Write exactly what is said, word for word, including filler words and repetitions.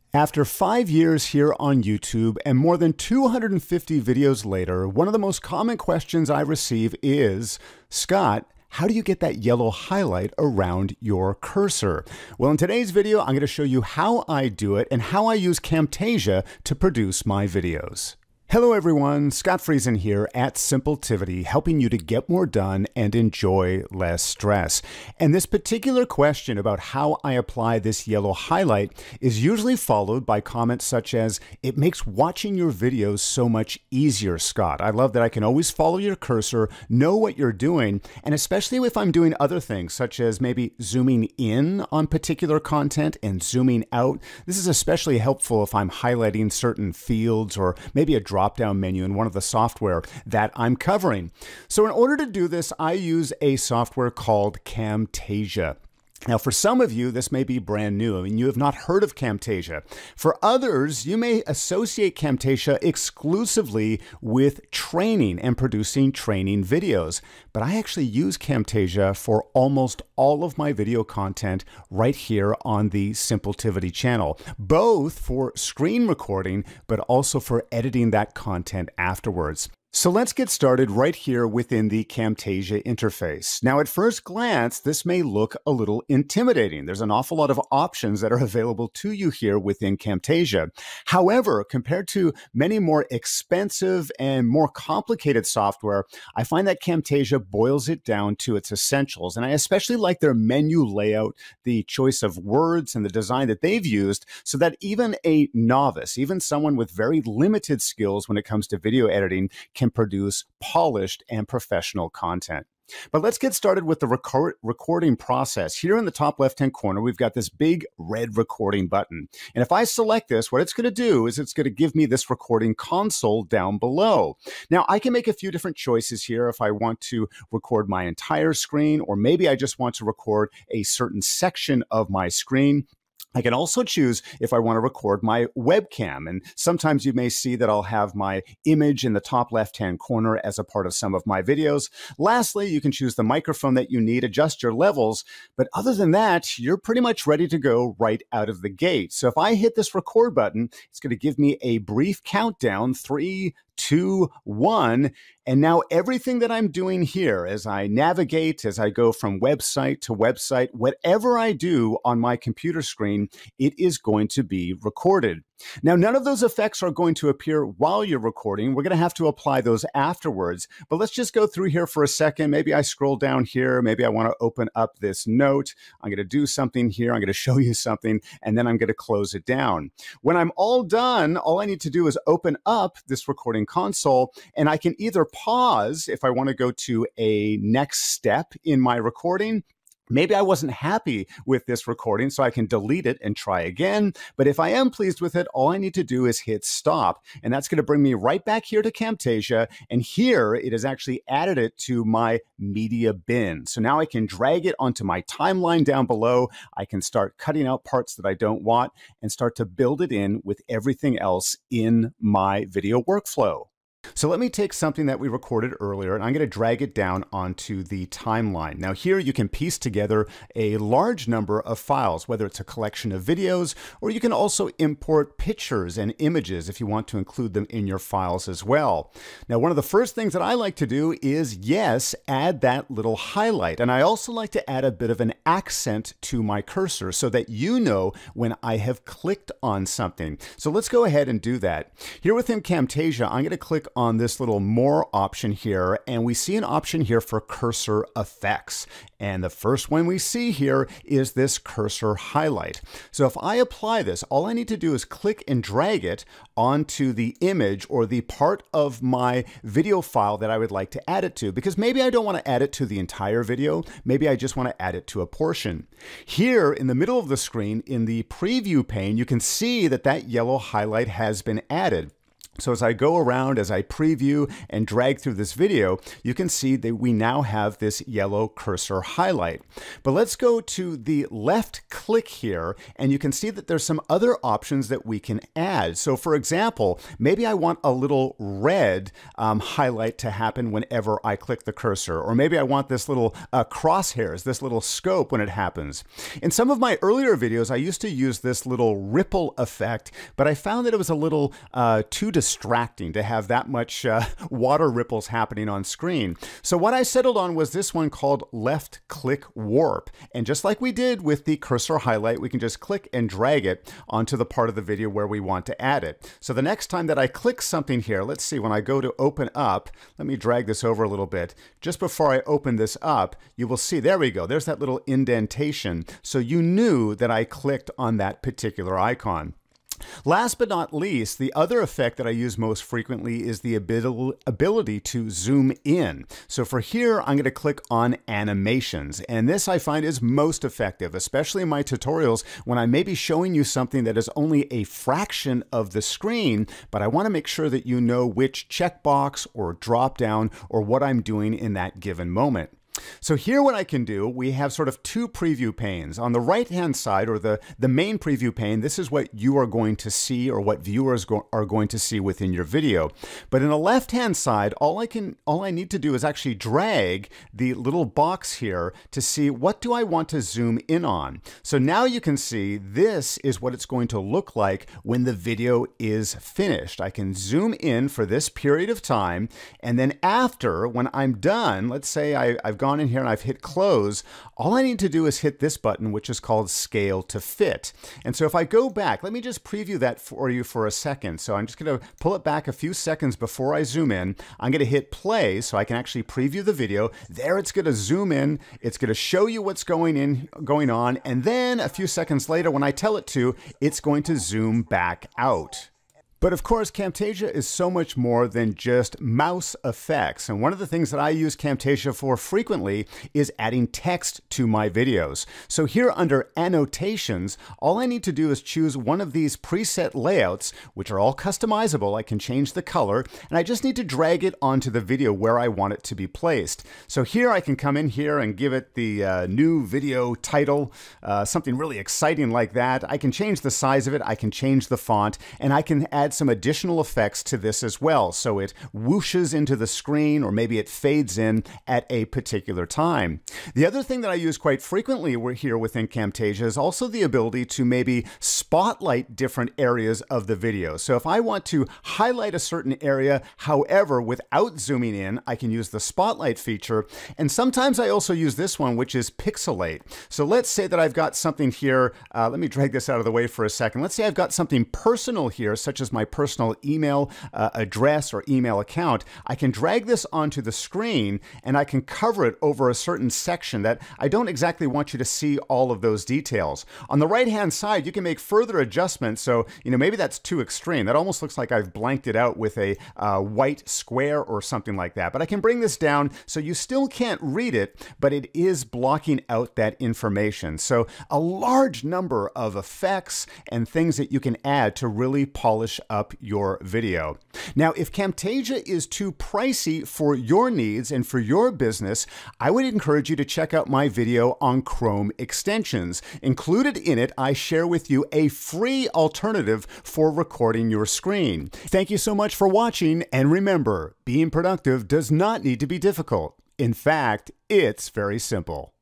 After five years here on YouTube and more than two hundred fifty videos later, one of the most common questions I receive is, Scott, how do you get that yellow highlight around your cursor? Well, in today's video, I'm going to show you how I do it and how I use Camtasia to produce my videos. Hello everyone, Scott Friesen here at Simpletivity, helping you to get more done and enjoy less stress. And this particular question about how I apply this yellow highlight is usually followed by comments such as, it makes watching your videos so much easier, Scott. I love that I can always follow your cursor, know what you're doing, and especially if I'm doing other things such as maybe zooming in on particular content and zooming out. This is especially helpful if I'm highlighting certain fields or maybe a drop drop-down menu in one of the software that I'm covering. So in order to do this, I use a software called Camtasia. Now, for some of you, this may be brand new. I mean, you have not heard of Camtasia. For others, you may associate Camtasia exclusively with training and producing training videos. But I actually use Camtasia for almost all of my video content right here on the Simpletivity channel, both for screen recording, but also for editing that content afterwards. So let's get started right here within the Camtasia interface. Now, at first glance, this may look a little intimidating. There's an awful lot of options that are available to you here within Camtasia. However, compared to many more expensive and more complicated software, I find that Camtasia boils it down to its essentials. And I especially like their menu layout, the choice of words, and the design that they've used so that even a novice, even someone with very limited skills when it comes to video editing, can produce polished and professional content. But let's get started with the record recording process. Here in the top left-hand corner, we've got this big red recording button. And if I select this, what it's going to do is it's going to give me this recording console down below. Now, I can make a few different choices here if I want to record my entire screen, or maybe I just want to record a certain section of my screen. I can also choose if I want to record my webcam, and sometimes you may see that I'll have my image in the top left-hand corner as a part of some of my videos. Lastly, you can choose the microphone that you need, adjust your levels, but other than that, you're pretty much ready to go right out of the gate. So if I hit this record button, it's going to give me a brief countdown, three, two, one, and now everything that I'm doing here as I navigate, as I go from website to website, whatever I do on my computer screen, it is going to be recorded. Now, none of those effects are going to appear while you're recording. We're going to have to apply those afterwards. But let's just go through here for a second. Maybe I scroll down here. Maybe I want to open up this note. I'm going to do something here. I'm going to show you something, and then I'm going to close it down. When I'm all done, all I need to do is open up this recording console, and I can either pause if I want to go to a next step in my recording. Maybe I wasn't happy with this recording, so I can delete it and try again. But if I am pleased with it, all I need to do is hit stop. And that's going to bring me right back here to Camtasia. And here it has actually added it to my media bin. So now I can drag it onto my timeline down below. I can start cutting out parts that I don't want and start to build it in with everything else in my video workflow. So let me take something that we recorded earlier, and I'm going to drag it down onto the timeline. Now here you can piece together a large number of files, whether it's a collection of videos, or you can also import pictures and images if you want to include them in your files as well. Now, one of the first things that I like to do is, yes, add that little highlight. And I also like to add a bit of an accent to my cursor so that you know when I have clicked on something. So let's go ahead and do that. Here within Camtasia, I'm going to click on this little more option here, and we see an option here for cursor effects. And the first one we see here is this cursor highlight. So if I apply this, all I need to do is click and drag it onto the image or the part of my video file that I would like to add it to, because maybe I don't want to add it to the entire video. Maybe I just want to add it to a portion. Here in the middle of the screen in the preview pane, you can see that that yellow highlight has been added. So as I go around, as I preview and drag through this video, you can see that we now have this yellow cursor highlight. But let's go to the left click here, and you can see that there's some other options that we can add. So for example, maybe I want a little red um, highlight to happen whenever I click the cursor, or maybe I want this little uh, crosshairs, this little scope when it happens. In some of my earlier videos, I used to use this little ripple effect, but I found that it was a little uh, too distracting to have that much uh, water ripples happening on screen. So what I settled on was this one called left click warp. And just like we did with the cursor highlight, we can just click and drag it onto the part of the video where we want to add it. So the next time that I click something here, let's see, when I go to open up, let me drag this over a little bit. Just before I open this up, you will see, there we go, there's that little indentation. So you knew that I clicked on that particular icon. Last but not least, the other effect that I use most frequently is the ability to zoom in. So for here, I'm going to click on animations. And this I find is most effective, especially in my tutorials when I may be showing you something that is only a fraction of the screen, but I want to make sure that you know which checkbox or drop down or what I'm doing in that given moment. So here what I can do, we have sort of two preview panes. On the right-hand side, or the, the main preview pane, this is what you are going to see or what viewers go, are going to see within your video. But in the left-hand side, all I can, all I need to do is actually drag the little box here to see what do I want to zoom in on. So now you can see this is what it's going to look like when the video is finished. I can zoom in for this period of time, and then after, when I'm done, let's say I, I've gone in here and I've hit close, all I need to do is hit this button, which is called scale to fit. And so if I go back, let me just preview that for you for a second. So I'm just going to pull it back a few seconds before I zoom in. I'm going to hit play so I can actually preview the video. There it's going to zoom in. It's going to show you what's going in, going on. And then a few seconds later, when I tell it to, it's going to zoom back out. But of course, Camtasia is so much more than just mouse effects. And one of the things that I use Camtasia for frequently is adding text to my videos. So here under annotations, all I need to do is choose one of these preset layouts, which are all customizable. I can change the color, and I just need to drag it onto the video where I want it to be placed. So here I can come in here and give it the uh, new video title, uh, something really exciting like that. I can change the size of it. I can change the font, and I can add some additional effects to this as well. So it whooshes into the screen, or maybe it fades in at a particular time. The other thing that I use quite frequently here within Camtasia is also the ability to maybe spotlight different areas of the video. So if I want to highlight a certain area, however, without zooming in, I can use the spotlight feature. And sometimes I also use this one, which is pixelate. So let's say that I've got something here. Uh, let me drag this out of the way for a second. Let's say I've got something personal here, such as my personal email uh, address or email account. I can drag this onto the screen and I can cover it over a certain section that I don't exactly want you to see all of those details. On the right hand side, you can make further adjustments. So, you know, maybe that's too extreme. That almost looks like I've blanked it out with a uh, white square or something like that. But I can bring this down so you still can't read it, but it is blocking out that information. So a large number of effects and things that you can add to really polish up your video. Now, if Camtasia is too pricey for your needs and for your business, I would encourage you to check out my video on Chrome extensions. Included in it, I share with you a free alternative for recording your screen. Thank you so much for watching, and remember, being productive does not need to be difficult. In fact, it's very simple.